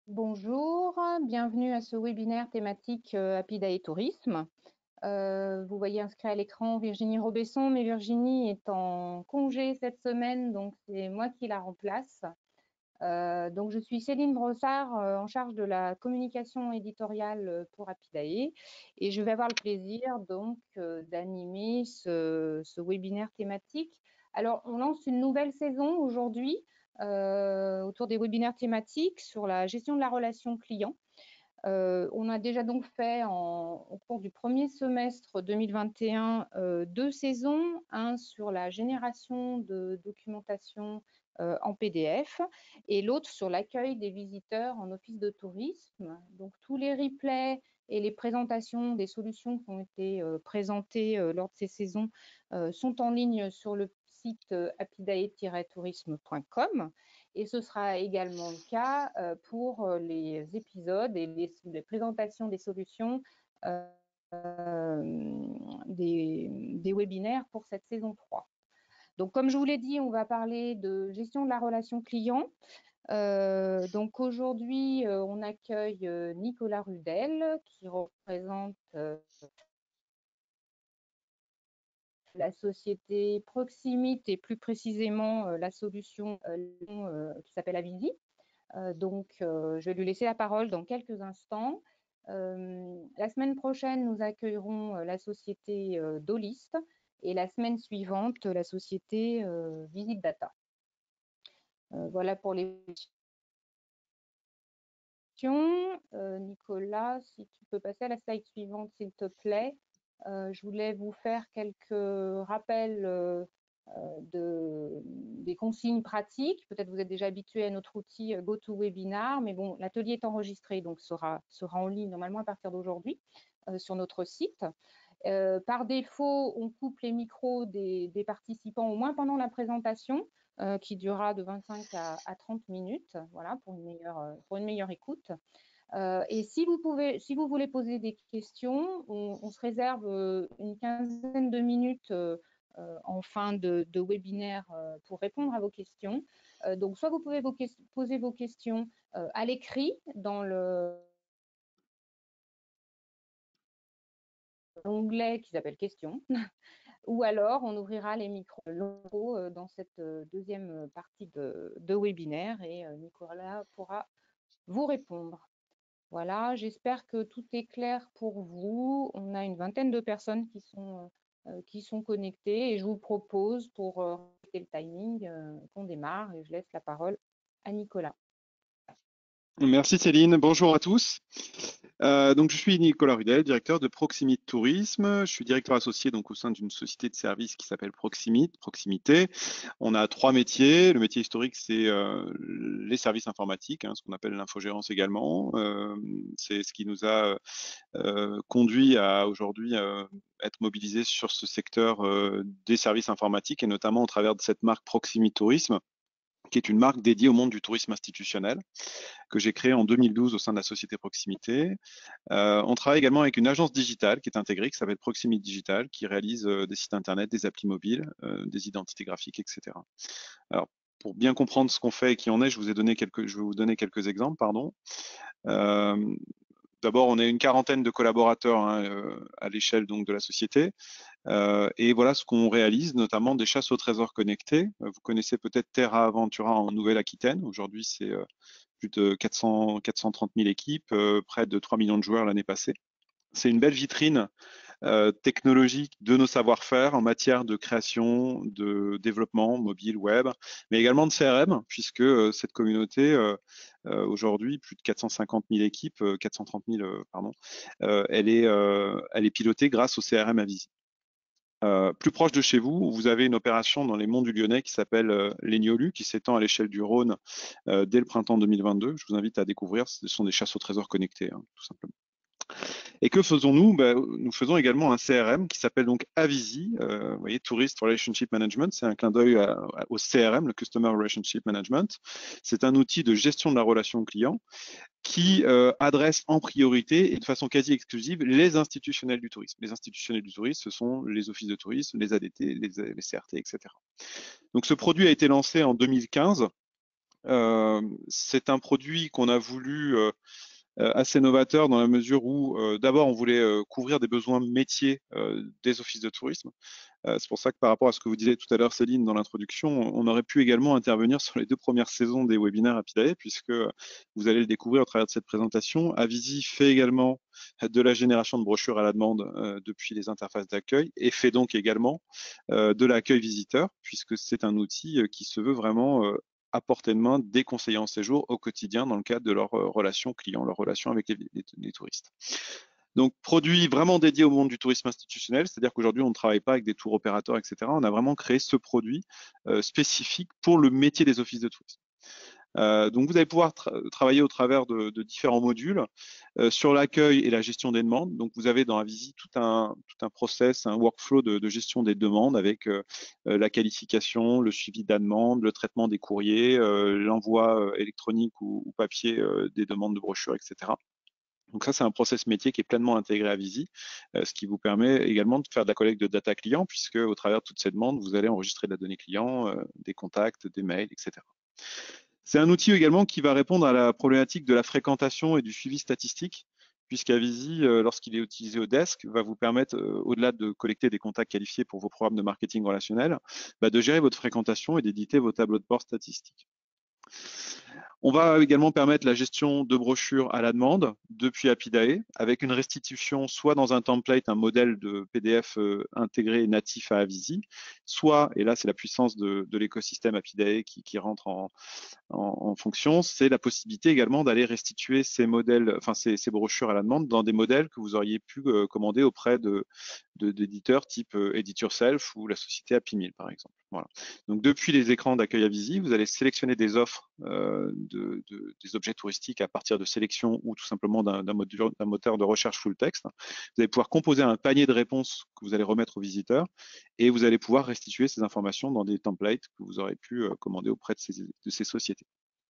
Bonjour, bienvenue à ce webinaire thématique Apidae Tourisme. Vous voyez inscrit à l'écran Virginie Robesson, mais Virginie est en congé cette semaine, donc c'est moi qui la remplace. Donc je suis Céline Brossard, en charge de la communication éditoriale pour Apidae, et je vais avoir le plaisir donc d'animer ce webinaire thématique. Alors on lance une nouvelle saison aujourd'hui autour des webinaires thématiques sur la gestion de la relation client. On a déjà donc fait au cours du premier semestre 2021 deux saisons, un sur la génération de documentation en PDF et l'autre sur l'accueil des visiteurs en office de tourisme. Donc tous les replays et les présentations des solutions qui ont été présentées lors de ces saisons sont en ligne sur le site apidae-tourisme.com. Et ce sera également le cas pour les épisodes et les présentations des solutions des webinaires pour cette saison 3. Donc, comme je vous l'ai dit, on va parler de gestion de la relation client. Donc, aujourd'hui, on accueille Nicolas Rudel, qui représente la société Proximite et plus précisément la solution qui s'appelle Avisi. Donc, je vais lui laisser la parole dans quelques instants. La semaine prochaine, nous accueillerons la société Dolist et la semaine suivante, la société Visit Data. Voilà pour les questions. Nicolas, si tu peux passer à la slide suivante, s'il te plaît. Je voulais vous faire quelques rappels des consignes pratiques. Peut-être vous êtes déjà habitué à notre outil GoToWebinar, mais bon, l'atelier est enregistré, donc sera en ligne normalement à partir d'aujourd'hui sur notre site. Par défaut, on coupe les micros des participants au moins pendant la présentation, qui durera de 25 à 30 minutes, voilà, pour une meilleure écoute. Et si vous voulez poser des questions, on se réserve une quinzaine de minutes en fin de webinaire pour répondre à vos questions. Donc, soit vous pouvez poser vos questions à l'écrit dans l'onglet qui s'appelle questions, ou alors on ouvrira les micros locaux dans cette deuxième partie de webinaire et Nicolas pourra vous répondre. Voilà, j'espère que tout est clair pour vous. On a une vingtaine de personnes qui sont connectées et je vous propose, pour respecter le timing, qu'on démarre et je laisse la parole à Nicolas. Merci Céline, bonjour à tous. Donc je suis Nicolas Rudel, directeur de Proximite Tourisme. Je suis directeur associé donc au sein d'une société de services qui s'appelle Proximite, Proximité. On a trois métiers. Le métier historique, c'est les services informatiques, ce qu'on appelle l'infogérance également. C'est ce qui nous a conduit à aujourd'hui être mobilisés sur ce secteur des services informatiques et notamment au travers de cette marque Proximite Tourisme, qui est une marque dédiée au monde du tourisme institutionnel, que j'ai créée en 2012 au sein de la société Proximité. On travaille également avec une agence digitale qui est intégrée, qui s'appelle Proximite Digital, qui réalise des sites internet, des applis mobiles, des identités graphiques, etc. Alors, pour bien comprendre ce qu'on fait et qui on est, je vais vous donner quelques exemples, pardon. D'abord, on est une quarantaine de collaborateurs à l'échelle donc de la société. Et voilà ce qu'on réalise, notamment des chasses au trésor connectées. Vous connaissez peut-être Terra Aventura en Nouvelle-Aquitaine. Aujourd'hui, c'est plus de 430 000 équipes, près de 3 millions de joueurs l'année passée. C'est une belle vitrine technologique de nos savoir-faire en matière de création, de développement mobile, web, mais également de CRM, puisque cette communauté, aujourd'hui, plus de 450 000 équipes, 430 000, pardon, elle est pilotée grâce au CRM Avisi. Plus proche de chez vous, vous avez une opération dans les monts du Lyonnais qui s'appelle l'Egnolu, qui s'étend à l'échelle du Rhône dès le printemps 2022. Je vous invite à découvrir, ce sont des chasses au trésor connectées, tout simplement. Et que faisons-nous? Nous faisons également un CRM qui s'appelle donc Avisi, vous voyez, Tourist Relationship Management, c'est un clin d'œil au CRM, le Customer Relationship Management. C'est un outil de gestion de la relation client qui adresse en priorité et de façon quasi exclusive les institutionnels du tourisme. Les institutionnels du tourisme, ce sont les offices de tourisme, les ADT, les CRT, etc. Donc ce produit a été lancé en 2015 C'est un produit qu'on a voulu assez novateur dans la mesure où d'abord on voulait couvrir des besoins métiers des offices de tourisme. C'est pour ça que par rapport à ce que vous disiez tout à l'heure, Céline, dans l'introduction, on aurait pu également intervenir sur les 2 premières saisons des webinaires Apidae, puisque vous allez le découvrir au travers de cette présentation. Avisi fait également de la génération de brochures à la demande depuis les interfaces d'accueil et fait donc également de l'accueil visiteur, puisque c'est un outil qui se veut vraiment à portée de main des conseillers en séjour au quotidien dans le cadre de leurs relations clients, leurs relations avec les touristes. Donc, produit vraiment dédié au monde du tourisme institutionnel, c'est-à-dire qu'aujourd'hui, on ne travaille pas avec des tours opérateurs, etc. On a vraiment créé ce produit spécifique pour le métier des offices de tourisme. Donc, vous allez pouvoir travailler au travers de différents modules sur l'accueil et la gestion des demandes. Donc, vous avez dans Avisi tout un process, un workflow de gestion des demandes avec la qualification, le suivi de la demande, le traitement des courriers, l'envoi électronique ou papier des demandes de brochures, etc. Donc ça, c'est un process métier qui est pleinement intégré à Visi, ce qui vous permet également de faire de la collecte de data client, puisque au travers de toutes ces demandes, vous allez enregistrer de la donnée client, des contacts, des mails, etc. C'est un outil également qui va répondre à la problématique de la fréquentation et du suivi statistique, puisqu'Avisi, lorsqu'il est utilisé au desk, va vous permettre, au-delà de collecter des contacts qualifiés pour vos programmes de marketing relationnel, de gérer votre fréquentation et d'éditer vos tableaux de bord statistiques. On va également permettre la gestion de brochures à la demande depuis Apidae avec une restitution soit dans un template, un modèle de PDF intégré natif à Avisi, soit, et là c'est la puissance de l'écosystème Apidae qui rentre en fonction, c'est la possibilité également d'aller restituer ces modèles, enfin ces brochures à la demande dans des modèles que vous auriez pu commander auprès d'éditeurs type Edit Yourself ou la société Happy Meal par exemple. Voilà. Donc depuis les écrans d'accueil à Visi, vous allez sélectionner des offres des objets touristiques à partir de sélection ou tout simplement d'un moteur de recherche full text. Vous allez pouvoir composer un panier de réponses que vous allez remettre aux visiteurs et vous allez pouvoir restituer ces informations dans des templates que vous aurez pu commander auprès de ces sociétés.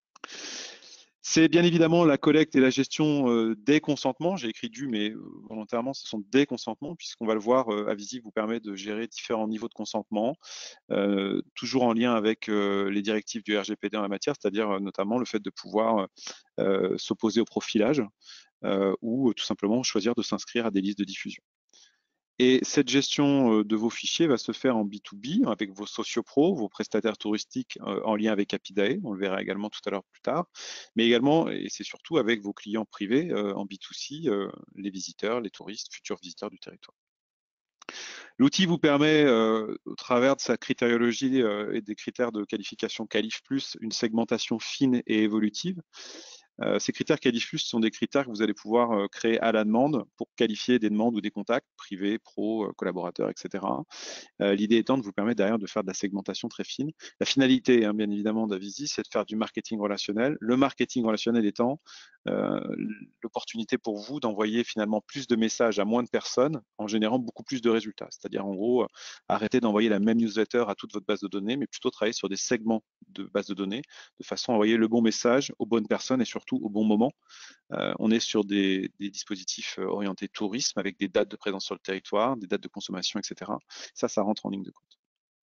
C'est bien évidemment la collecte et la gestion des consentements. J'ai écrit du, mais volontairement, ce sont des consentements, puisqu'on va le voir, Avisi vous permet de gérer différents niveaux de consentement, toujours en lien avec les directives du RGPD en la matière, c'est-à-dire notamment le fait de pouvoir s'opposer au profilage ou tout simplement choisir de s'inscrire à des listes de diffusion. Et cette gestion de vos fichiers va se faire en B2B avec vos sociopros, vos prestataires touristiques en lien avec Apidae, on le verra également tout à l'heure plus tard, mais également, et c'est surtout avec vos clients privés en B2C, les visiteurs, les touristes, futurs visiteurs du territoire. L'outil vous permet, au travers de sa critériologie et des critères de qualification Qualif+, une segmentation fine et évolutive. Ces critères Qualif+, sont des critères que vous allez pouvoir créer à la demande pour qualifier des demandes ou des contacts privés, pro, collaborateurs, etc. L'idée étant de vous permettre derrière de faire de la segmentation très fine. La finalité, hein, bien évidemment, d'Avisi, c'est de faire du marketing relationnel. Le marketing relationnel étant l'opportunité pour vous d'envoyer finalement plus de messages à moins de personnes en générant beaucoup plus de résultats. C'est-à-dire, en gros, arrêter d'envoyer la même newsletter à toute votre base de données, mais plutôt travailler sur des segments de base de données de façon à envoyer le bon message aux bonnes personnes et surtout au bon moment. On est sur des dispositifs orientés tourisme avec des dates de présence sur le territoire, des dates de consommation, etc. Ça rentre en ligne de compte.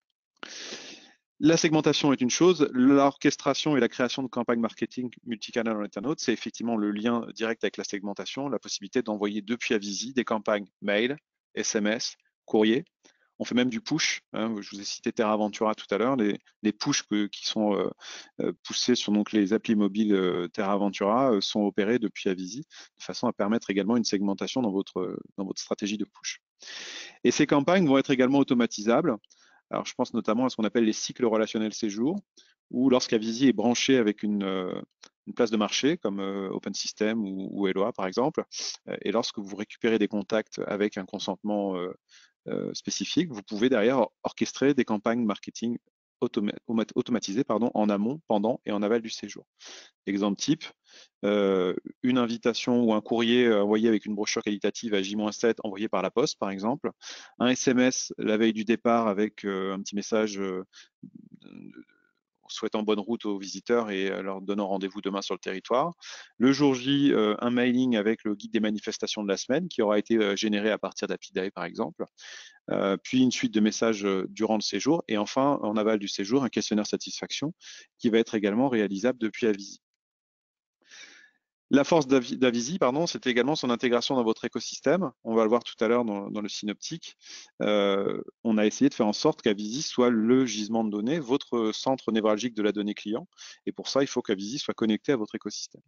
La segmentation est une chose, l'orchestration et la création de campagnes marketing multicanal en est un autre. C'est effectivement le lien direct avec la segmentation, la possibilité d'envoyer depuis Avisi des campagnes mail, SMS, courrier. On fait même du push. Hein, je vous ai cité Terra Ventura tout à l'heure. Les push qui sont poussés sur donc, les applis mobiles Terra Ventura sont opérés depuis Avisi, de façon à permettre également une segmentation dans votre stratégie de push. Et ces campagnes vont être également automatisables. Alors, je pense notamment à ce qu'on appelle les cycles relationnels séjour, où lorsqu'Avisi est branché avec une place de marché comme Open System ou Eloa par exemple, et lorsque vous récupérez des contacts avec un consentement spécifique, vous pouvez derrière orchestrer des campagnes marketing automatisées en amont, pendant et en aval du séjour. Exemple type, une invitation ou un courrier envoyé avec une brochure qualitative à J-7 envoyé par la poste, par exemple, un SMS la veille du départ avec un petit message souhaitant bonne route aux visiteurs et leur donnant rendez-vous demain sur le territoire. Le jour J, un mailing avec le guide des manifestations de la semaine qui aura été généré à partir d'Happy Day, par exemple. Puis une suite de messages durant le séjour. Et enfin, en aval du séjour, un questionnaire satisfaction qui va être également réalisable depuis Avisi. La force d'Avisi, c'était également son intégration dans votre écosystème. On va le voir tout à l'heure dans le synoptique. On a essayé de faire en sorte qu'Avisi soit le gisement de données, votre centre névralgique de la donnée client. Et pour ça, il faut qu'Avisi soit connecté à votre écosystème.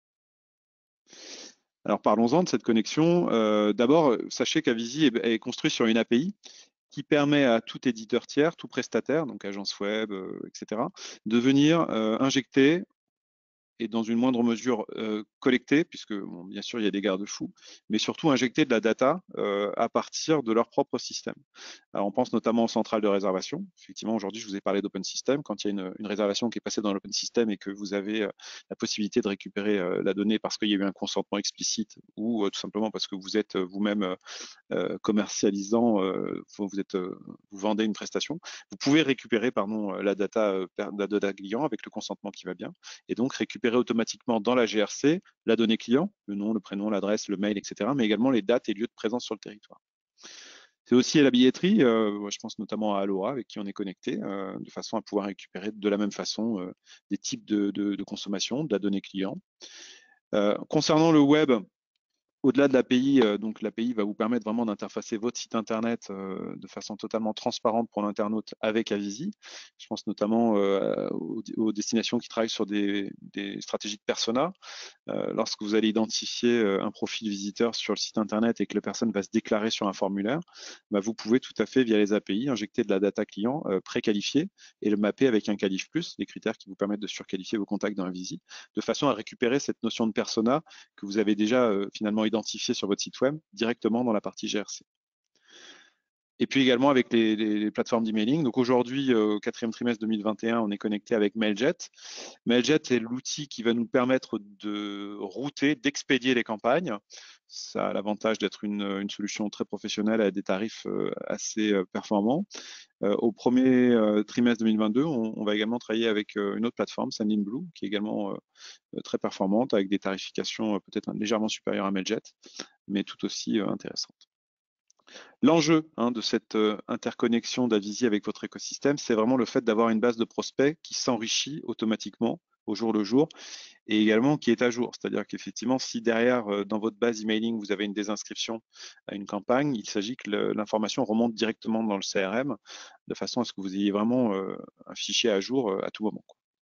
Alors parlons-en de cette connexion. D'abord, sachez qu'Avisi est construit sur une API qui permet à tout éditeur tiers, tout prestataire, donc agence web, etc., de venir injecter et dans une moindre mesure collecter, puisque bon, bien sûr il y a des garde-fous, mais surtout injecter de la data à partir de leur propre système. Alors, on pense notamment aux centrales de réservation. Effectivement, aujourd'hui, je vous ai parlé d'open system. Quand il y a une réservation qui est passée dans l'open system et que vous avez la possibilité de récupérer la donnée parce qu'il y a eu un consentement explicite ou tout simplement parce que vous êtes vous-même commercialisant, vous vendez une prestation, vous pouvez récupérer la data client avec le consentement qui va bien et donc récupérer automatiquement dans la GRC la donnée client, le nom, le prénom, l'adresse, le mail, etc., mais également les dates et lieux de présence sur le territoire. C'est aussi à la billetterie, je pense notamment à Alora avec qui on est connecté, de façon à pouvoir récupérer de la même façon des types de consommation, de la donnée client. Concernant le web, au-delà de l'API, donc l'API va vous permettre vraiment d'interfacer votre site internet de façon totalement transparente pour l'internaute avec Avisi. Je pense notamment aux destinations qui travaillent sur des stratégies de persona. Lorsque vous allez identifier un profil visiteur sur le site internet et que la personne va se déclarer sur un formulaire, vous pouvez tout à fait via les API injecter de la data client préqualifiée et le mapper avec un qualif plus, des critères qui vous permettent de surqualifier vos contacts dans Avisi, de façon à récupérer cette notion de persona que vous avez déjà finalement identifié sur votre site web directement dans la partie GRC. Et puis également avec les plateformes d'emailing. Donc aujourd'hui, au quatrième trimestre 2021, on est connecté avec Mailjet. Mailjet est l'outil qui va nous permettre de router, d'expédier les campagnes. Ça a l'avantage d'être une solution très professionnelle à des tarifs assez performants. Au premier trimestre 2022, on va également travailler avec une autre plateforme, Sendinblue, qui est également très performante, avec des tarifications peut-être légèrement supérieures à Mailjet, mais tout aussi intéressantes. L'enjeu de cette interconnexion d'Avisi avec votre écosystème, c'est vraiment le fait d'avoir une base de prospects qui s'enrichit automatiquement au jour le jour et également qui est à jour. C'est-à-dire qu'effectivement, si derrière, dans votre base emailing, vous avez une désinscription à une campagne, il s'agit que l'information remonte directement dans le CRM de façon à ce que vous ayez vraiment un fichier à jour à tout moment.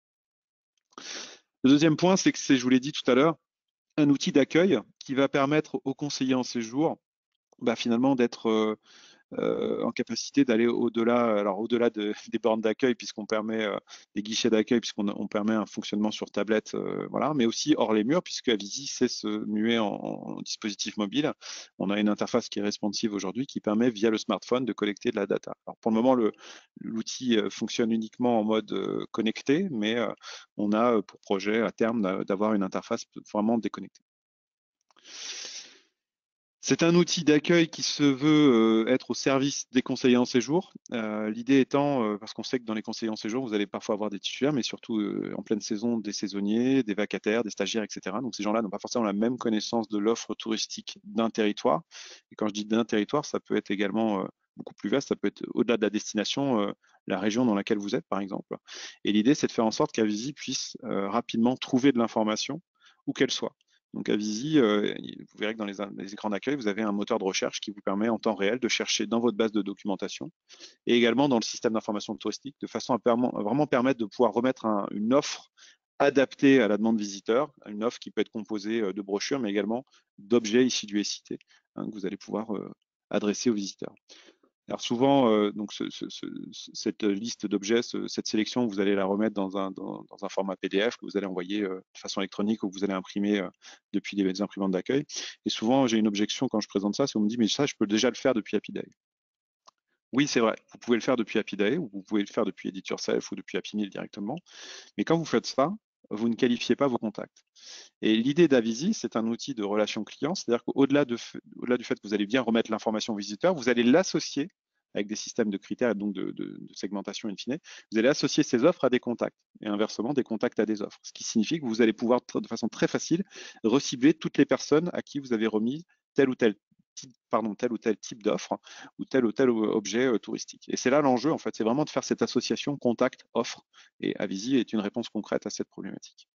Le deuxième point, c'est que c'est, je vous l'ai dit tout à l'heure, un outil d'accueil qui va permettre aux conseillers en séjour finalement d'être en capacité d'aller au-delà, alors au-delà des bornes d'accueil, puisqu'on permet des guichets d'accueil, puisqu'on permet un fonctionnement sur tablette, voilà, mais aussi hors les murs, puisque Avisi sait se muer en dispositif mobile. On a une interface qui est responsive aujourd'hui, qui permet via le smartphone de collecter de la data. Alors pour le moment, l'outil fonctionne uniquement en mode connecté, mais on a pour projet à terme d'avoir une interface vraiment déconnectée. C'est un outil d'accueil qui se veut être au service des conseillers en séjour. L'idée étant, parce qu'on sait que dans les conseillers en séjour, vous allez parfois avoir des titulaires, mais surtout en pleine saison, des saisonniers, des vacataires, des stagiaires, etc. Donc ces gens-là n'ont pas forcément la même connaissance de l'offre touristique d'un territoire. Et quand je dis d'un territoire, ça peut être également beaucoup plus vaste, ça peut être au-delà de la destination, la région dans laquelle vous êtes, par exemple. Et l'idée, c'est de faire en sorte qu'Avisi puisse rapidement trouver de l'information, où qu'elle soit. Donc Avisi, vous verrez que dans les écrans d'accueil, vous avez un moteur de recherche qui vous permet en temps réel de chercher dans votre base de documentation et également dans le système d'information touristique de façon à vraiment permettre de pouvoir remettre une offre adaptée à la demande visiteur, une offre qui peut être composée de brochures, mais également d'objets issus du SIT que vous allez pouvoir adresser aux visiteurs. Alors souvent, donc cette liste d'objets, cette sélection, vous allez la remettre dans un format PDF que vous allez envoyer de façon électronique ou que vous allez imprimer depuis des imprimantes d'accueil. Et souvent, j'ai une objection quand je présente ça, c'est qu'on me dit mais ça, je peux déjà le faire depuis Happy Day. Oui, c'est vrai, vous pouvez le faire depuis Happy Day ou vous pouvez le faire depuis Edit Yourself ou depuis Happy Meal directement. Mais quand vous faites ça, vous ne qualifiez pas vos contacts. Et l'idée d'Avisi, c'est un outil de relation client, c'est-à-dire qu'au-delà du fait que vous allez bien remettre l'information au visiteur, vous allez l'associer avec des systèmes de critères et donc de segmentation in fine, vous allez associer ces offres à des contacts et inversement des contacts à des offres. Ce qui signifie que vous allez pouvoir de façon très facile recibler toutes les personnes à qui vous avez remis tel ou tel type d'offre ou tel objet touristique. Et c'est là l'enjeu, en fait, c'est vraiment de faire cette association contact-offre. Et Avisi est une réponse concrète à cette problématique.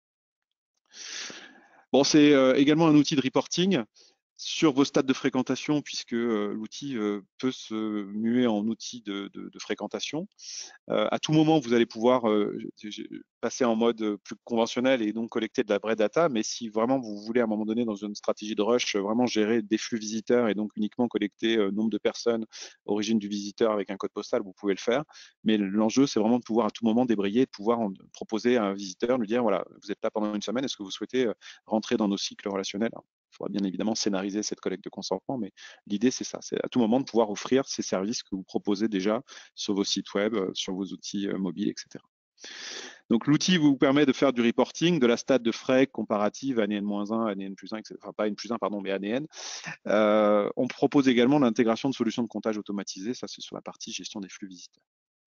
Bon, c'est également un outil de reporting sur vos stades de fréquentation, puisque l'outil peut se muer en outil de fréquentation. À tout moment, vous allez pouvoir passer en mode plus conventionnel et donc collecter de la vraie data. Mais si vraiment vous voulez à un moment donné, dans une stratégie de rush, vraiment gérer des flux visiteurs et donc uniquement collecter nombre de personnes, origine du visiteur avec un code postal, vous pouvez le faire. Mais l'enjeu, c'est vraiment de pouvoir à tout moment débrayer, de pouvoir proposer à un visiteur, lui dire voilà, vous êtes là pendant une semaine, est-ce que vous souhaitez rentrer dans nos cycles relationnels? Il faudra bien évidemment scénariser cette collecte de consentement, mais l'idée, c'est ça, c'est à tout moment de pouvoir offrir ces services que vous proposez déjà sur vos sites web, sur vos outils mobiles, etc. Donc l'outil vous permet de faire du reporting, de la stat de frais comparative année N-1, année N+1, etc. Enfin pas N+1, pardon, mais année N. On propose également l'intégration de solutions de comptage automatisées, ça c'est sur la partie gestion des flux visiteurs.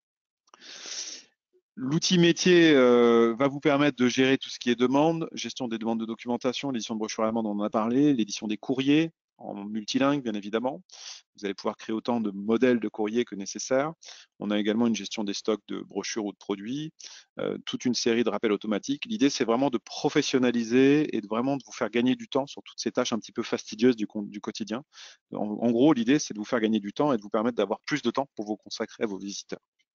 L'outil métier va vous permettre de gérer tout ce qui est demande, gestion des demandes de documentation, l'édition de brochures allemandes, on en a parlé, l'édition des courriers en multilingue, bien évidemment. Vous allez pouvoir créer autant de modèles de courrier que nécessaire. On a également une gestion des stocks de brochures ou de produits, toute une série de rappels automatiques. L'idée, c'est vraiment de professionnaliser et de vraiment de vous faire gagner du temps sur toutes ces tâches un petit peu fastidieuses du quotidien. En gros, l'idée, c'est de vous faire gagner du temps et de vous permettre d'avoir plus de temps pour vous consacrer à vos visiteurs.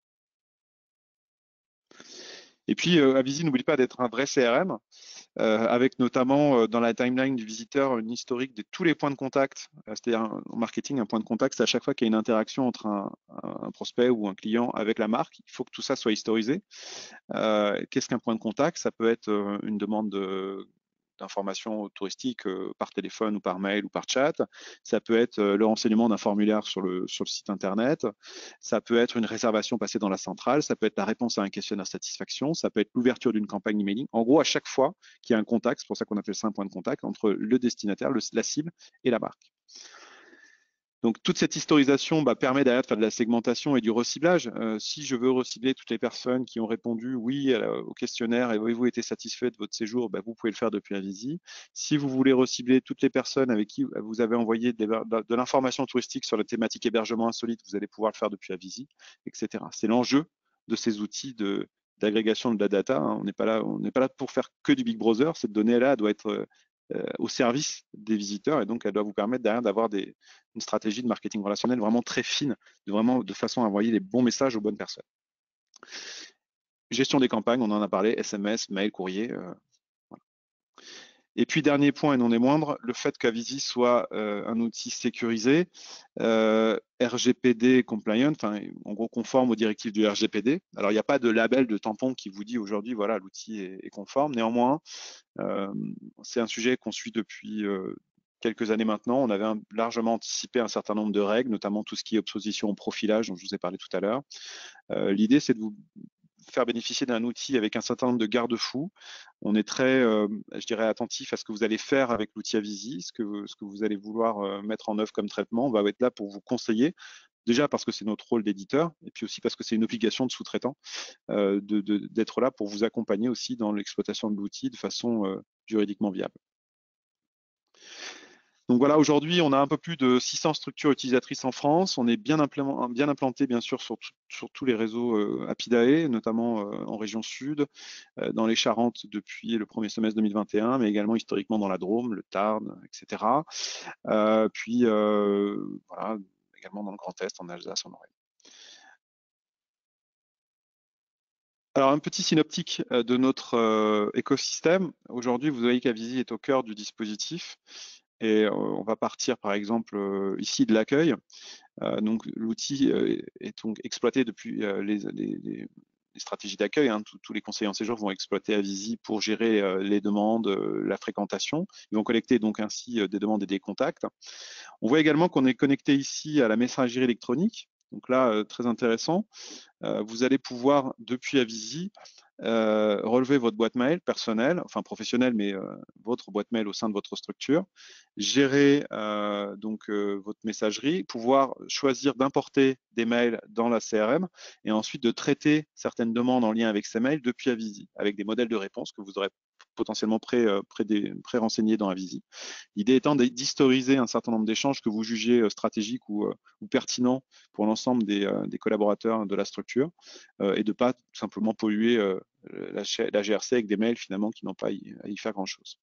Et puis, Avisi, n'oublie pas d'être un vrai CRM, avec notamment dans la timeline du visiteur une historique de tous les points de contact. C'est-à-dire en marketing, un point de contact, c'est à chaque fois qu'il y a une interaction entre un prospect ou un client avec la marque, il faut que tout ça soit historisé. Qu'est-ce qu'un point de contact? Ça peut être une demande d'informations touristiques par téléphone ou par mail ou par chat. Ça peut être le renseignement d'un formulaire sur le site internet. Ça peut être une réservation passée dans la centrale. Ça peut être la réponse à un questionnaire satisfaction. Ça peut être l'ouverture d'une campagne emailing. En gros, à chaque fois qu'il y a un contact, c'est pour ça qu'on appelle ça un point de contact, entre le destinataire, la cible et la marque. Donc, toute cette historisation permet derrière de faire de la segmentation et du reciblage. Si je veux recibler toutes les personnes qui ont répondu oui au questionnaire et avez-vous été satisfait de votre séjour, vous pouvez le faire depuis Avisi. Si vous voulez recibler toutes les personnes avec qui vous avez envoyé de l'information touristique sur la thématique hébergement insolite, vous allez pouvoir le faire depuis Avisi, etc. C'est l'enjeu de ces outils d'agrégation de la data. On n'est pas là pour faire que du Big Brother. Cette donnée-là doit être au service des visiteurs et donc elle doit vous permettre derrière d'avoir une stratégie de marketing relationnel vraiment très fine, de façon à envoyer les bons messages aux bonnes personnes. Gestion des campagnes, on en a parlé, SMS, mail, courrier. Voilà. Et puis dernier point et non des moindres, le fait qu'Avisi soit un outil sécurisé, RGPD compliant, en gros conforme aux directives du RGPD. Alors il n'y a pas de label de tampon qui vous dit aujourd'hui voilà l'outil est conforme. Néanmoins, c'est un sujet qu'on suit depuis quelques années maintenant. On avait largement anticipé un certain nombre de règles, notamment tout ce qui est opposition au profilage dont je vous ai parlé tout à l'heure. L'idée, c'est de vous faire bénéficier d'un outil avec un certain nombre de garde-fous. On est très, je dirais, attentif à ce que vous allez faire avec l'outil Avisi, ce que vous allez vouloir mettre en œuvre comme traitement. On va être là pour vous conseiller. Déjà parce que c'est notre rôle d'éditeur, et puis aussi parce que c'est une obligation de sous-traitant d'être là pour vous accompagner aussi dans l'exploitation de l'outil de façon juridiquement viable. Donc voilà, aujourd'hui, on a un peu plus de 600 structures utilisatrices en France. On est bien implanté, bien sûr, sur tous les réseaux Apidae, notamment en région sud, dans les Charentes depuis le premier semestre 2021, mais également historiquement dans la Drôme, le Tarn, etc. Puis voilà, également dans le Grand Est, en Alsace, en Lorraine. Alors, un petit synoptique de notre écosystème. Aujourd'hui, vous voyez qu'Avisi est au cœur du dispositif. Et on va partir, par exemple, ici de l'accueil. Donc, l'outil est donc exploité depuis les stratégies d'accueil. Tous les conseillers en séjour vont exploiter Avisi pour gérer les demandes, la fréquentation. Ils vont collecter donc ainsi des demandes et des contacts. On voit également qu'on est connecté ici à la messagerie électronique. Donc là, très intéressant. Vous allez pouvoir, depuis Avisi, relever votre boîte mail personnelle, enfin professionnelle, mais votre boîte mail au sein de votre structure, gérer votre messagerie, pouvoir choisir d'importer des mails dans la CRM et ensuite de traiter certaines demandes en lien avec ces mails depuis Avisi, avec des modèles de réponse que vous aurez potentiellement pré-renseignés dans Avisi. L'idée étant d'historiser un certain nombre d'échanges que vous jugez stratégiques ou pertinents pour l'ensemble des collaborateurs de la structure et de ne pas tout simplement polluer la GRC avec des mails finalement qui n'ont pas à y faire grand-chose.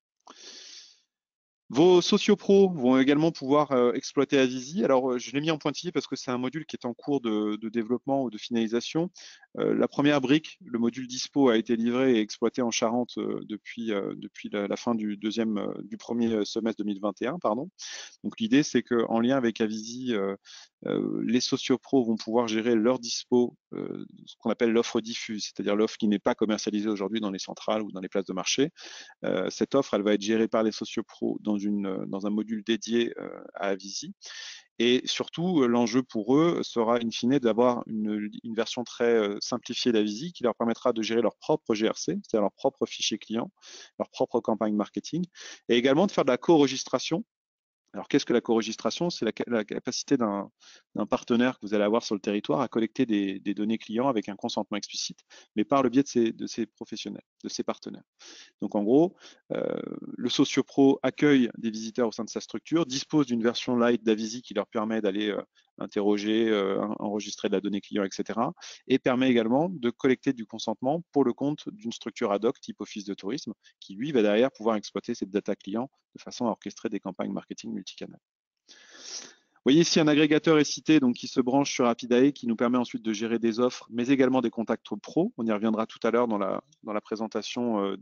Vos sociopros vont également pouvoir exploiter Avisi. Alors, je l'ai mis en pointillé parce que c'est un module qui est en cours de développement ou de finalisation. La première brique, le module Dispo, a été livré et exploité en Charente depuis la fin du premier semestre 2021, pardon. Donc, l'idée, c'est qu'en lien avec Avisi, les sociopros vont pouvoir gérer leur dispo, ce qu'on appelle l'offre diffuse, c'est-à-dire l'offre qui n'est pas commercialisée aujourd'hui dans les centrales ou dans les places de marché. Cette offre, elle va être gérée par les sociopros dans un module dédié à Avisi. Et surtout, l'enjeu pour eux sera in fine d'avoir une version très simplifiée d'Avisi qui leur permettra de gérer leur propre GRC, c'est-à-dire leur propre fichier client, leur propre campagne marketing, et également de faire de la co-registration. Alors, qu'est-ce que la co-registration? C'est la capacité d'un partenaire que vous allez avoir sur le territoire à collecter des données clients avec un consentement explicite, mais par le biais de ses professionnels, de ses partenaires. Donc, en gros, le Sociopro accueille des visiteurs au sein de sa structure, dispose d'une version light d'Avisi qui leur permet d'aller interroger, enregistrer de la donnée client, etc. Et permet également de collecter du consentement pour le compte d'une structure ad hoc type office de tourisme qui, lui, va derrière pouvoir exploiter cette data client de façon à orchestrer des campagnes marketing multicanales. Vous voyez ici un agrégateur est cité, donc qui se branche sur Rapidae, qui nous permet ensuite de gérer des offres, mais également des contacts pro. On y reviendra tout à l'heure dans la présentation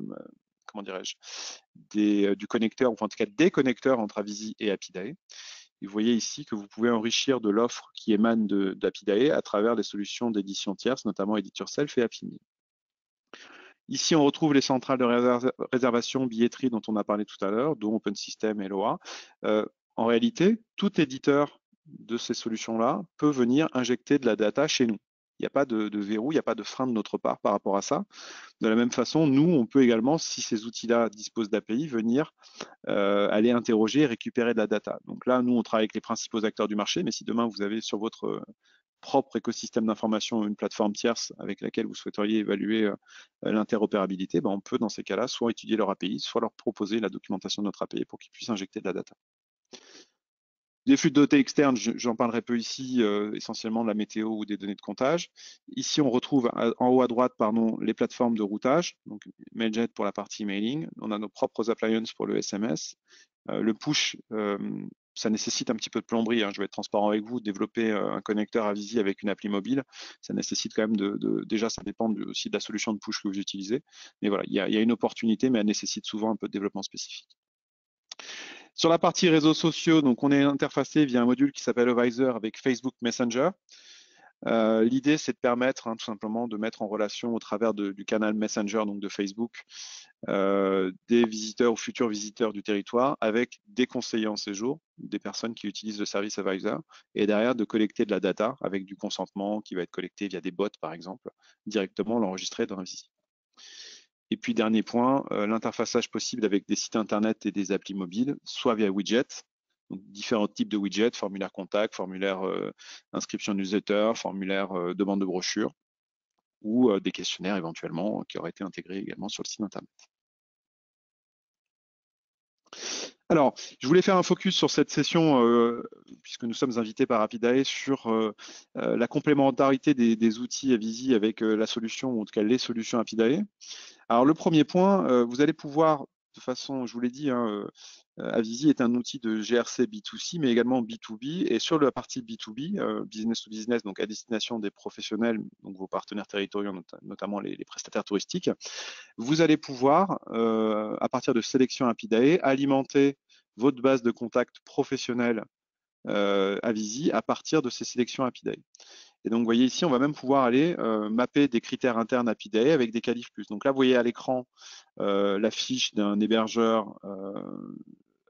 du connecteur, enfin en tout cas des connecteurs entre Avisi et Apidae. Et vous voyez ici que vous pouvez enrichir de l'offre qui émane d'Apidae à travers des solutions d'édition tierce, notamment Edit Yourself et Apimi. Ici, on retrouve les centrales de réservation, billetterie dont on a parlé tout à l'heure, dont OpenSystem et LOA. En réalité, tout éditeur de ces solutions-là peut venir injecter de la data chez nous. Il n'y a pas de verrou, il n'y a pas de frein de notre part par rapport à ça. De la même façon, nous, on peut également, si ces outils-là disposent d'API, venir aller interroger et récupérer de la data. Donc là, nous, on travaille avec les principaux acteurs du marché, mais si demain, vous avez sur votre propre écosystème d'information une plateforme tierce avec laquelle vous souhaiteriez évaluer l'interopérabilité, on peut, dans ces cas-là, soit étudier leur API, soit leur proposer la documentation de notre API pour qu'ils puissent injecter de la data. Des flux de données externes, j'en parlerai peu ici, essentiellement de la météo ou des données de comptage. Ici, on retrouve en haut à droite les plateformes de routage, donc Mailjet pour la partie mailing. On a nos propres appliances pour le SMS. Le push, ça nécessite un petit peu de plomberie, hein. Je vais être transparent avec vous. Développer un connecteur Avisi avec une appli mobile, ça nécessite quand même déjà, ça dépend aussi de la solution de push que vous utilisez. Mais voilà, il y a une opportunité, mais elle nécessite souvent un peu de développement spécifique. Sur la partie réseaux sociaux, donc on est interfacé via un module qui s'appelle Advisor avec Facebook Messenger. L'idée, c'est de permettre tout simplement de mettre en relation au travers du canal Messenger, donc de Facebook, des visiteurs ou futurs visiteurs du territoire avec des conseillers en séjour, des personnes qui utilisent le service Advisor, et derrière de collecter de la data avec du consentement qui va être collecté via des bots, par exemple, directement l'enregistrer dans Avisi. Et puis, dernier point, l'interfaçage possible avec des sites internet et des applis mobiles, soit via widget, donc différents types de widgets, formulaire contact, formulaire inscription newsletter, formulaire demande de brochure, ou des questionnaires éventuellement qui auraient été intégrés également sur le site internet. Alors, je voulais faire un focus sur cette session, puisque nous sommes invités par Rapidae, sur la complémentarité des outils Avisi avec la solution, ou en tout cas les solutions Rapidae. Alors, le premier point, vous allez pouvoir, de façon, je vous l'ai dit, Avisi est un outil de GRC B2C, mais également B2B. Et sur la partie B2B, business to business, donc à destination des professionnels, donc vos partenaires territoriaux, notamment les prestataires touristiques, vous allez pouvoir, à partir de sélection Rapidae, alimenter votre base de contacts professionnels Avisi à partir de ces sélections Rapidae. Et donc, vous voyez ici, on va même pouvoir aller mapper des critères internes Apidae avec des qualifs plus. Donc là, vous voyez à l'écran la fiche d'un hébergeur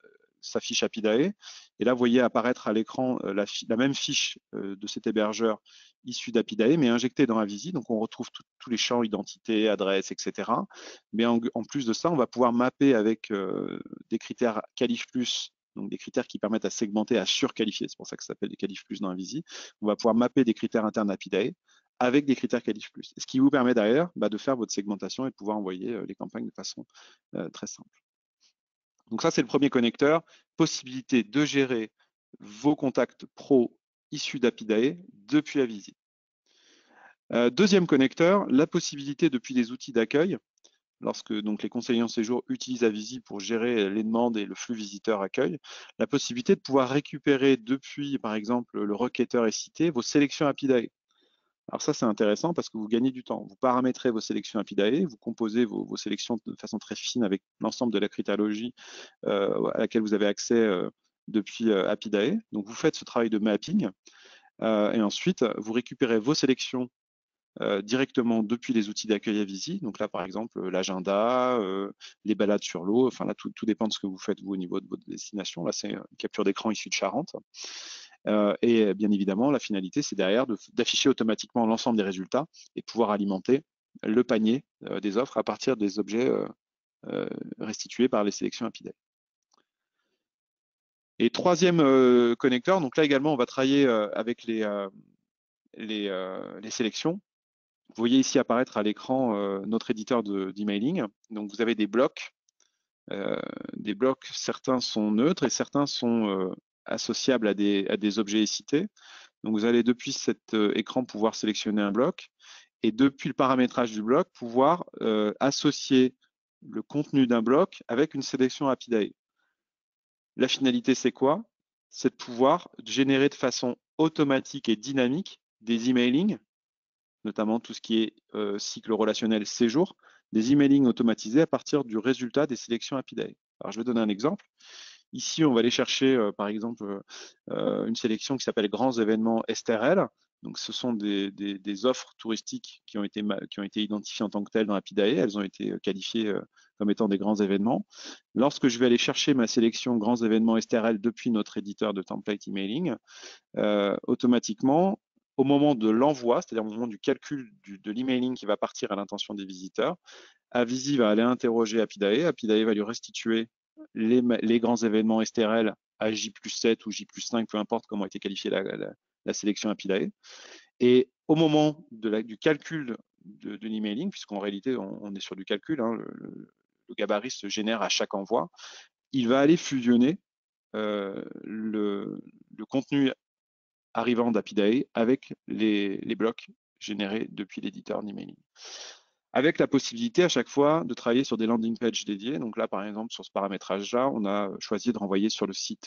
sa fiche Apidae. Et là, vous voyez apparaître à l'écran la même fiche de cet hébergeur issu d'Apidae, mais injectée dans Avisi. Donc, on retrouve tous les champs identité, adresse, etc. Mais en plus de ça, on va pouvoir mapper avec des critères Qualif+, donc des critères qui permettent à segmenter, à surqualifier. C'est pour ça que ça s'appelle des Qualif+ dans Avisi. On va pouvoir mapper des critères internes Apidae avec des critères Qualif+. Ce qui vous permet derrière de faire votre segmentation et de pouvoir envoyer les campagnes de façon très simple. Donc ça, c'est le premier connecteur. Possibilité de gérer vos contacts pro issus d'Apidae depuis Avisi. Deuxième connecteur, la possibilité depuis les outils d'accueil, lorsque donc les conseillers en séjour utilisent Avisi pour gérer les demandes et le flux visiteur-accueil, la possibilité de pouvoir récupérer depuis, par exemple, le requêteur est cité, vos sélections Apidae. Alors ça, c'est intéressant parce que vous gagnez du temps. Vous paramétrez vos sélections Apidae, vous composez vos sélections de façon très fine avec l'ensemble de la critérologie à laquelle vous avez accès depuis Apidae. Donc vous faites ce travail de mapping et ensuite vous récupérez vos sélections directement depuis les outils d'accueil Avisi. Donc là, par exemple, l'agenda, les balades sur l'eau. Enfin là, tout dépend de ce que vous faites vous au niveau de votre destination. Là, c'est une capture d'écran issue de Charente. Et bien évidemment, la finalité, c'est derrière d'afficher automatiquement l'ensemble des résultats et de pouvoir alimenter le panier des offres à partir des objets restitués par les sélections Apidae. Et troisième connecteur, donc là également, on va travailler avec les sélections. Vous voyez ici apparaître à l'écran notre éditeur d'emailing. Donc vous avez des blocs. Certains sont neutres et certains sont associables à des objets cités. Donc vous allez depuis cet écran pouvoir sélectionner un bloc et depuis le paramétrage du bloc pouvoir associer le contenu d'un bloc avec une sélection Apidae. La finalité, c'est quoi? C'est de pouvoir générer de façon automatique et dynamique des emailings, notamment tout ce qui est cycle relationnel séjour, des emailing automatisés à partir du résultat des sélections Apidae. Alors, je vais donner un exemple. Ici, on va aller chercher, par exemple, une sélection qui s'appelle Grands événements STRL. Donc, ce sont des offres touristiques qui ont été identifiées en tant que telles dans Apidae. Elles ont été qualifiées comme étant des grands événements. Lorsque je vais aller chercher ma sélection Grands événements STRL depuis notre éditeur de template emailing, automatiquement, au moment de l'envoi, c'est-à-dire au moment du calcul de l'emailing qui va partir à l'intention des visiteurs, Avisi va aller interroger Apidae. Apidae va lui restituer les grands événements STRL à J+7 ou J+5, peu importe comment a été qualifiée la sélection Apidae. Et au moment du calcul de l'emailing, puisqu'en réalité on est sur du calcul, hein, le gabarit se génère à chaque envoi, il va aller fusionner le contenu arrivant d'Apidae avec les blocs générés depuis l'éditeur d'emailing. Avec la possibilité à chaque fois de travailler sur des landing pages dédiées. Donc là, par exemple, sur ce paramétrage-là, on a choisi de renvoyer sur le site,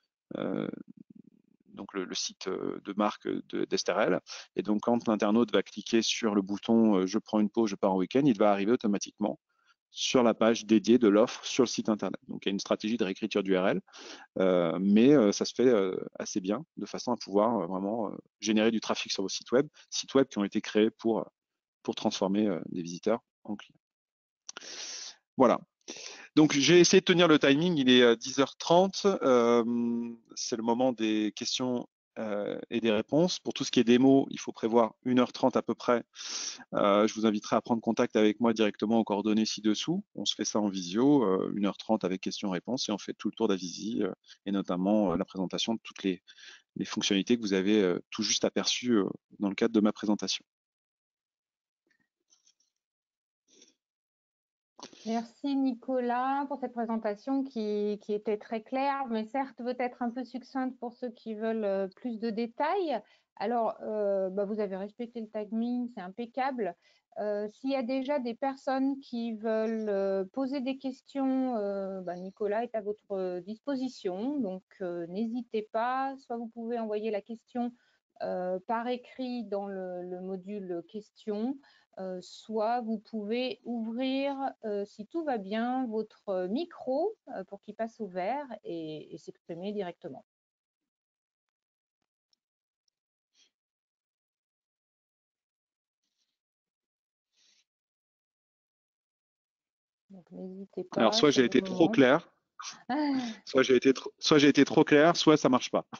donc le site de marque d'Esterel. Et donc, quand l'internaute va cliquer sur le bouton je prends une pause, je pars en week-end, il va arriver automatiquement sur la page dédiée de l'offre sur le site internet. Donc, il y a une stratégie de réécriture d'URL, mais ça se fait assez bien, de façon à pouvoir vraiment générer du trafic sur vos sites web qui ont été créés pour transformer des visiteurs en clients. Voilà. Donc, j'ai essayé de tenir le timing. Il est 10h30. C'est le moment des questions et des réponses. Pour tout ce qui est démo, il faut prévoir 1h30 à peu près. Je vous inviterai à prendre contact avec moi directement aux coordonnées ci-dessous. On se fait ça en visio, 1h30 avec questions-réponses et on fait tout le tour d'Avisi et notamment la présentation de toutes les fonctionnalités que vous avez tout juste aperçues dans le cadre de ma présentation. Merci Nicolas pour cette présentation qui était très claire, mais certes peut-être un peu succincte pour ceux qui veulent plus de détails. Alors, vous avez respecté le timing, c'est impeccable. S'il y a déjà des personnes qui veulent poser des questions, Nicolas est à votre disposition, donc n'hésitez pas. Soit vous pouvez envoyer la question par écrit dans le module questions, soit vous pouvez ouvrir, si tout va bien, votre micro pour qu'il passe au vert et s'exprimer directement. Donc n'hésitez pas. Alors, soit j'ai été trop clair, Soit j'ai été trop clair, soit ça marche pas.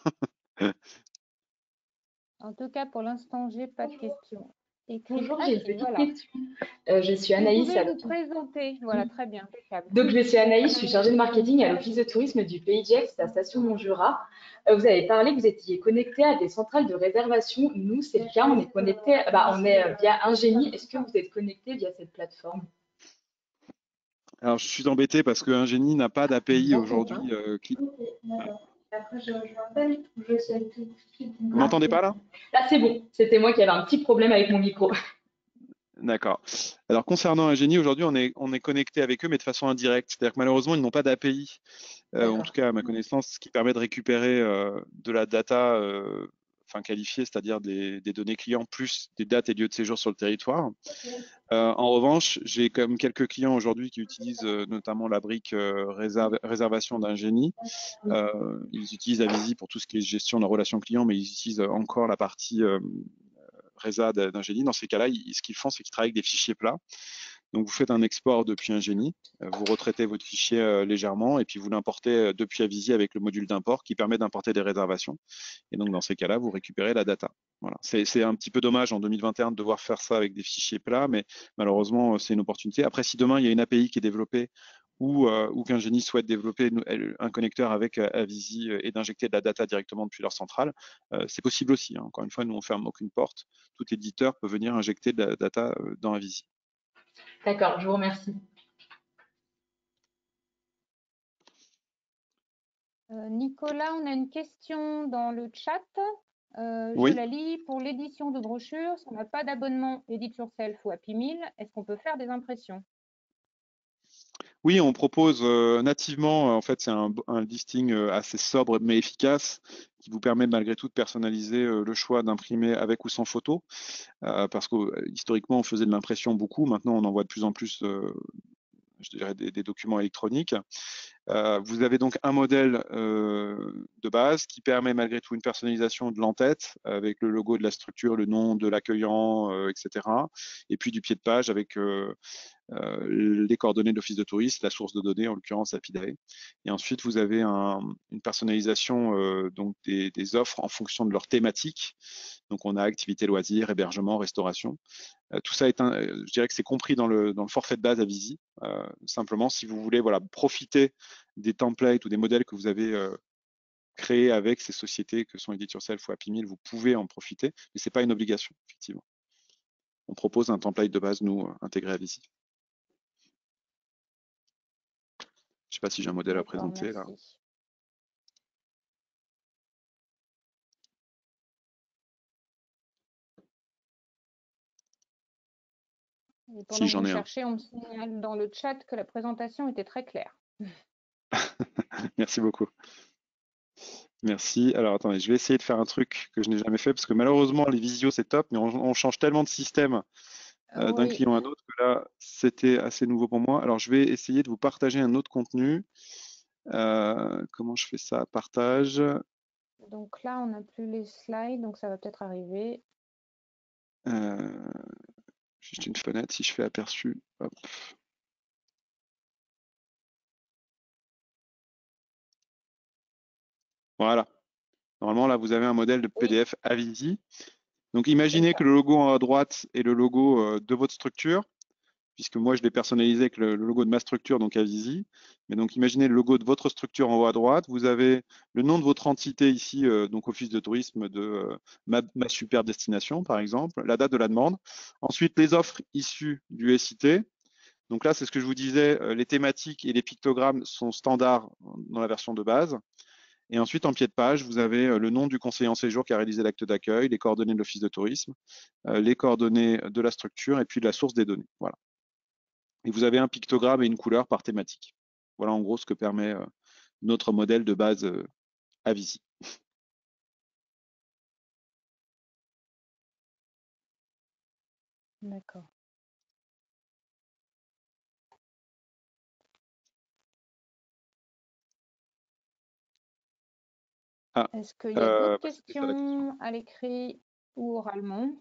En tout cas, pour l'instant, j'ai pas de questions écrites. Bonjour, Ah j'ai une si, petite voilà. question. Je suis Vous Anaïs pouvez à vous l'office. présenter. Voilà, très bien, impeccable. Donc, je suis Anaïs, je suis chargée de marketing à l'office de tourisme du Pays Gex, la station Montjura. Vous avez parlé que vous étiez connecté à des centrales de réservation. Nous, c'est le cas, on est connecté, on est via Ingénie. Est-ce que vous êtes connecté via cette plateforme? Alors, je suis embêté parce que Ingénie n'a pas d'API aujourd'hui. Après, je m'appelle, je sais tout de suite. Vous m'entendez pas là? Là, c'est bon. C'était moi qui avais un petit problème avec mon micro. D'accord. Alors concernant Ingénie, aujourd'hui on est connecté avec eux, mais de façon indirecte. C'est-à-dire que malheureusement ils n'ont pas d'API, en tout cas à ma connaissance, ce qui permet de récupérer de la data enfin qualifiée, c'est-à-dire des données clients plus des dates et lieux de séjour sur le territoire. En revanche, j'ai quand même quelques clients aujourd'hui qui utilisent notamment la brique réservation d'Ingénie. Ils utilisent Avisi pour tout ce qui est gestion de la relation client, mais ils utilisent encore la partie Résa d'Ingénie. Dans ces cas-là, ce qu'ils font, c'est qu'ils travaillent avec des fichiers plats. Donc, vous faites un export depuis Ingénie, vous retraitez votre fichier légèrement et puis vous l'importez depuis Avisi avec le module d'import qui permet d'importer des réservations. Et donc, dans ces cas-là, vous récupérez la data. Voilà. C'est un petit peu dommage en 2021 de devoir faire ça avec des fichiers plats, mais malheureusement, c'est une opportunité. Après, si demain, il y a une API qui est développée ou qu'Ingénie souhaite développer un connecteur avec Avisi et d'injecter de la data directement depuis leur centrale, c'est possible aussi. Hein. Encore une fois, nous, on ferme aucune porte. Tout éditeur peut venir injecter de la data dans Avisi. D'accord, je vous remercie. Nicolas, on a une question dans le chat. Oui. Je la lis. Pour l'édition de brochures, si on n'a pas d'abonnement Edit Yourself ou Happy Meal, est-ce qu'on peut faire des impressions? Oui, on propose nativement, en fait, c'est un listing assez sobre mais efficace qui vous permet malgré tout de personnaliser le choix d'imprimer avec ou sans photo, parce que historiquement, on faisait de l'impression beaucoup. Maintenant, on envoie de plus en plus, je dirais, des documents électroniques. Vous avez donc un modèle de base qui permet malgré tout une personnalisation de l'entête avec le logo de la structure, le nom de l'accueillant, etc. Et puis du pied de page avec les coordonnées de l'office de tourisme, la source de données, en l'occurrence Apidae. Et ensuite, vous avez une personnalisation donc des offres en fonction de leur thématique. Donc, on a activité, loisirs, hébergement, restauration. Tout ça je dirais que c'est compris dans le forfait de base Avisi. Simplement, si vous voulez profiter des templates ou des modèles que vous avez créés avec ces sociétés que sont Edit Yourself ou Happy Meal, vous pouvez en profiter, mais ce n'est pas une obligation, effectivement. On propose un template de base, nous, intégré à Avisi. Je ne sais pas si j'ai un modèle à présenter là. Et pendant que vous cherchez, on me signale dans le chat que la présentation était très claire. Merci beaucoup. Merci. Alors attendez, je vais essayer de faire un truc que je n'ai jamais fait parce que malheureusement les visios c'est top, mais on change tellement de système d'un client à un autre que là c'était assez nouveau pour moi. Alors je vais essayer de vous partager un autre contenu. Comment je fais ça? Partage. Donc là on n'a plus les slides, donc ça va peut-être arriver. Juste une fenêtre, si je fais aperçu. Hop. Voilà. Normalement, là, vous avez un modèle de PDF Avisi. Donc, imaginez que le logo en haut à droite est le logo de votre structure, puisque moi, je l'ai personnalisé avec le logo de ma structure, donc Avisi. Mais donc, imaginez le logo de votre structure en haut à droite. Vous avez le nom de votre entité ici, donc Office de tourisme de ma super destination, par exemple, la date de la demande. Ensuite, les offres issues du SIT. Donc là, c'est ce que je vous disais, les thématiques et les pictogrammes sont standards dans la version de base. Et ensuite, en pied de page, vous avez le nom du conseiller en séjour qui a réalisé l'acte d'accueil, les coordonnées de l'office de tourisme, les coordonnées de la structure et puis la source des données. Voilà. Et vous avez un pictogramme et une couleur par thématique. Voilà en gros ce que permet notre modèle de base Avisi. D'accord. Est-ce qu'il y a d'autres questions à l'écrit ou oralement?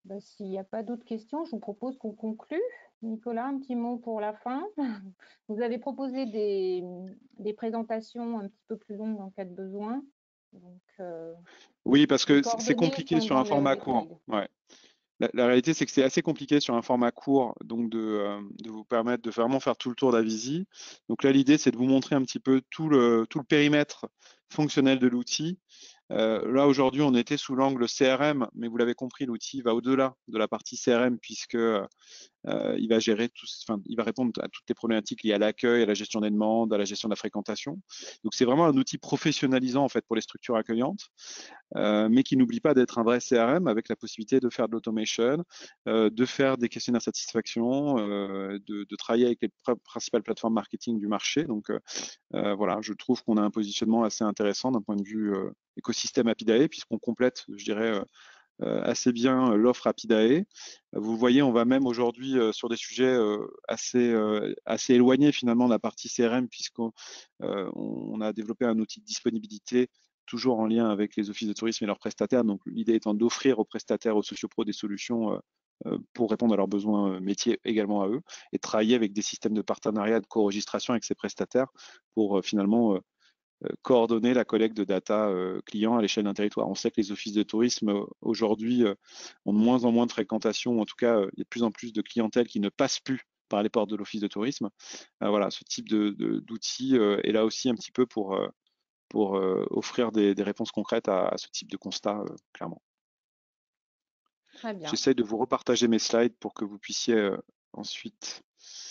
S'il n'y a pas d'autres questions, je vous propose qu'on conclue. Nicolas, un petit mot pour la fin. Vous avez proposé des présentations un petit peu plus longues en cas de besoin. Donc, Oui, parce les que c'est coordonnées compliqué sont sur dans un format les court. slides. Ouais. La réalité, c'est que c'est assez compliqué sur un format court, donc de vous permettre de vraiment faire tout le tour d'Avisi. Donc là, l'idée, c'est de vous montrer un petit peu tout le périmètre fonctionnel de l'outil. Là, aujourd'hui, on était sous l'angle CRM, mais vous l'avez compris, l'outil va au-delà de la partie CRM, puisque il va gérer il va répondre à toutes les problématiques liées à l'accueil, à la gestion des demandes, à la gestion de la fréquentation. Donc, c'est vraiment un outil professionnalisant en fait pour les structures accueillantes. Mais qui n'oublie pas d'être un vrai CRM avec la possibilité de faire de l'automation, de faire des questionnaires de satisfaction, de travailler avec les principales plateformes marketing du marché. Donc voilà, je trouve qu'on a un positionnement assez intéressant d'un point de vue écosystème Apidae, puisqu'on complète, je dirais, assez bien l'offre Apidae. Vous voyez, on va même aujourd'hui sur des sujets assez éloignés finalement de la partie CRM, puisqu'on a développé un outil de disponibilité toujours en lien avec les offices de tourisme et leurs prestataires. Donc l'idée étant d'offrir aux prestataires, aux sociopros des solutions pour répondre à leurs besoins métiers également à eux, et travailler avec des systèmes de partenariat, de co-registration avec ces prestataires pour finalement coordonner la collecte de data clients à l'échelle d'un territoire. On sait que les offices de tourisme aujourd'hui ont de moins en moins de fréquentation, ou en tout cas, il y a de plus en plus de clientèle qui ne passe plus par les portes de l'office de tourisme. Voilà, ce type d'outil est là aussi un petit peu pour offrir des réponses concrètes à ce type de constat, clairement. Très bien. J'essaye de vous repartager mes slides pour que vous puissiez ensuite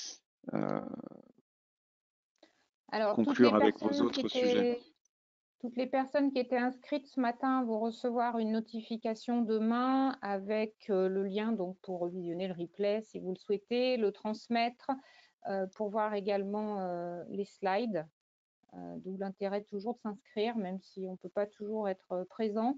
Alors, conclure avec vos autres sujets. toutes les personnes qui étaient inscrites ce matin vont recevoir une notification demain avec le lien donc, pour visionner le replay si vous le souhaitez, le transmettre pour voir également les slides. D'où l'intérêt toujours de s'inscrire, même si on ne peut pas toujours être présent.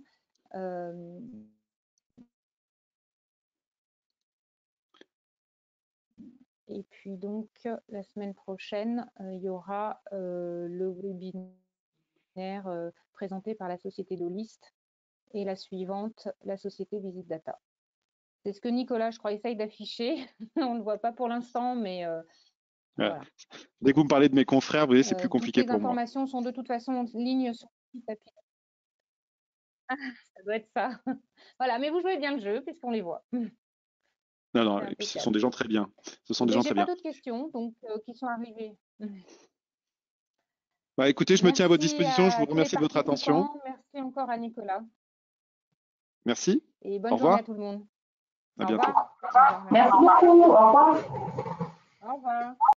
Et puis donc, la semaine prochaine, il y aura le webinaire présenté par la société Dolist et la suivante, la société Visit Data. C'est ce que Nicolas, je crois, essaye d'afficher. On ne le voit pas pour l'instant, mais voilà. Dès que vous me parlez de mes confrères, vous voyez, c'est plus compliqué toutes les pour moi. informations sont de toute façon en ligne sur le site Apidae. Ça doit être ça. Voilà, mais vous jouez bien le jeu puisqu'on les voit. Non, non, et puis ce sont des gens très bien. Ce sont des gens très bien. J'ai pas d'autres questions donc, qui sont arrivées. Bah, écoutez, je me tiens à votre disposition. Je vous Merci à tous les remercie de votre attention. participants. Merci encore à Nicolas. Merci. Et Au bonne journée revoir. à tout le monde. À Au bientôt. revoir. Au revoir. Merci beaucoup. Au revoir. Au revoir.